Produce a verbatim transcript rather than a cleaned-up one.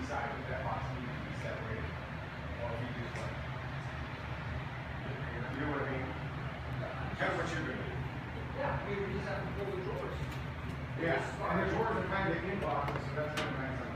decide if that box needs to be separated, or if you just like, you know what I mean? That's what you're gonna do. Yeah, we just have to pull the drawers. Yeah, and the drawers are kind of in boxes, so that's kind of nice.